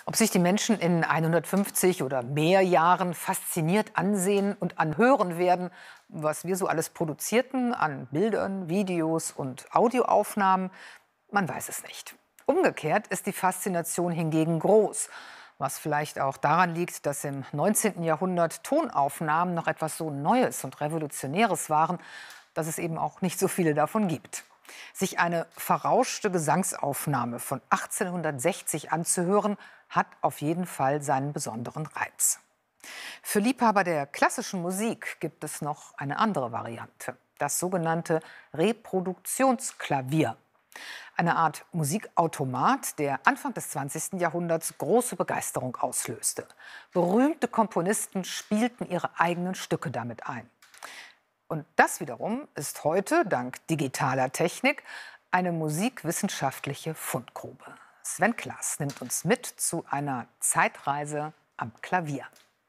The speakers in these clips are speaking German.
Ob sich die Menschen in 150 oder mehr Jahren fasziniert ansehen und anhören werden, was wir so alles produzierten an Bildern, Videos und Audioaufnahmen, man weiß es nicht. Umgekehrt ist die Faszination hingegen groß, was vielleicht auch daran liegt, dass im 19. Jahrhundert Tonaufnahmen noch etwas so Neues und Revolutionäres waren, dass es eben auch nicht so viele davon gibt. Sich eine verrauschte Gesangsaufnahme von 1860 anzuhören, hat auf jeden Fall seinen besonderen Reiz. Für Liebhaber der klassischen Musik gibt es noch eine andere Variante, das sogenannte Reproduktionsklavier. Eine Art Musikautomat, der Anfang des 20. Jahrhunderts große Begeisterung auslöste. Berühmte Komponisten spielten ihre eigenen Stücke damit ein. Und das wiederum ist heute, dank digitaler Technik, eine musikwissenschaftliche Fundgrube. Sven Klaas nimmt uns mit zu einer Zeitreise am Klavier.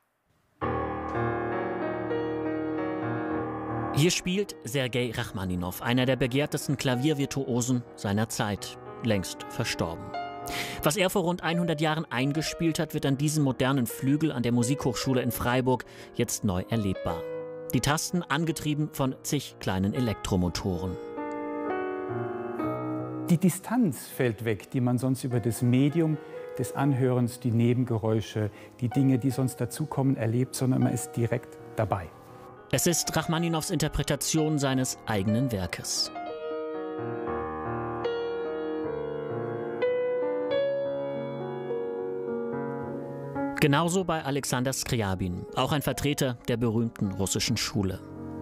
Hier spielt Sergei Rachmaninow, einer der begehrtesten Klaviervirtuosen seiner Zeit, längst verstorben. Was er vor rund 100 Jahren eingespielt hat, wird an diesem modernen Flügel an der Musikhochschule in Freiburg jetzt neu erlebbar. Die Tasten angetrieben von zig kleinen Elektromotoren. Die Distanz fällt weg, die man sonst über das Medium des Anhörens, die Nebengeräusche, die Dinge, die sonst dazukommen, erlebt, sondern man ist direkt dabei. Es ist Rachmaninows Interpretation seines eigenen Werkes. Genauso bei Alexander Skriabin, auch ein Vertreter der berühmten russischen Schule.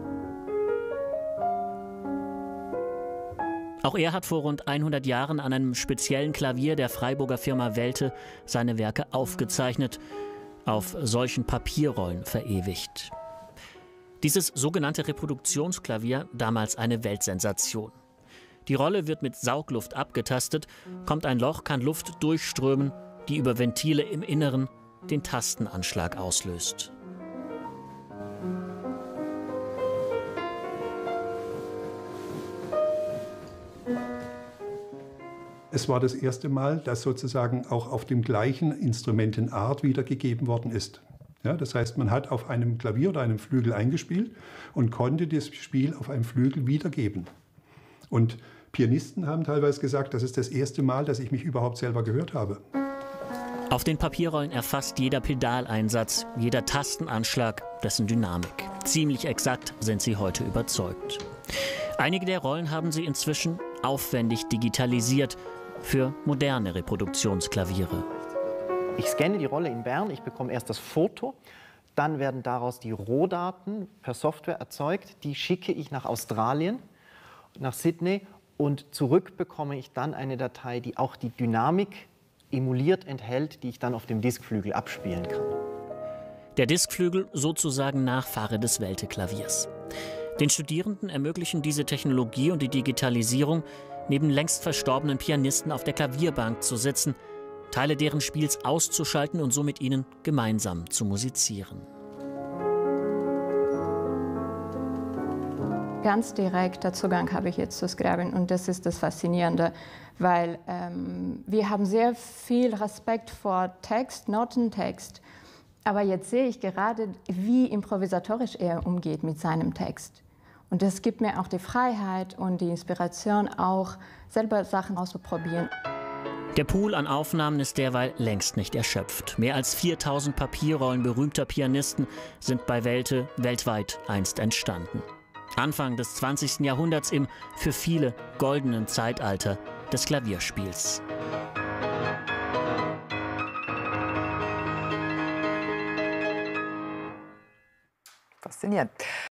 Auch er hat vor rund 100 Jahren an einem speziellen Klavier der Freiburger Firma Welte seine Werke aufgezeichnet, auf solchen Papierrollen verewigt. Dieses sogenannte Reproduktionsklavier, damals eine Weltsensation. Die Rolle wird mit Saugluft abgetastet, kommt ein Loch, kann Luft durchströmen, die über Ventile im Inneren den Tastenanschlag auslöst. Es war das erste Mal, dass sozusagen auch auf dem gleichen Instrumentenart wiedergegeben worden ist. Ja, das heißt, man hat auf einem Klavier oder einem Flügel eingespielt und konnte das Spiel auf einem Flügel wiedergeben. Und Pianisten haben teilweise gesagt, das ist das erste Mal, dass ich mich überhaupt selber gehört habe. Auf den Papierrollen erfasst jeder Pedaleinsatz, jeder Tastenanschlag dessen Dynamik. Ziemlich exakt sind sie heute überzeugt. Einige der Rollen haben sie inzwischen aufwendig digitalisiert für moderne Reproduktionsklaviere. Ich scanne die Rolle in Bern, ich bekomme erst das Foto, dann werden daraus die Rohdaten per Software erzeugt, die schicke ich nach Australien, nach Sydney und zurück bekomme ich dann eine Datei, die auch die Dynamik emuliert enthält, die ich dann auf dem Diskflügel abspielen kann. Der Diskflügel sozusagen Nachfahre des Welte-Klaviers. Den Studierenden ermöglichen diese Technologie und die Digitalisierung, neben längst verstorbenen Pianisten auf der Klavierbank zu sitzen, Teile deren Spiels auszuschalten und so mit ihnen gemeinsam zu musizieren. Ganz direkter Zugang habe ich jetzt zu Skriabin und das ist das Faszinierende, weil wir haben sehr viel Respekt vor Text, Notentext, aber jetzt sehe ich gerade, wie improvisatorisch er umgeht mit seinem Text. Und das gibt mir auch die Freiheit und die Inspiration, auch selber Sachen auszuprobieren. Der Pool an Aufnahmen ist derweil längst nicht erschöpft. Mehr als 4000 Papierrollen berühmter Pianisten sind bei Welte weltweit einst entstanden. Anfang des 20. Jahrhunderts im für viele goldenen Zeitalter des Klavierspiels. Faszinierend.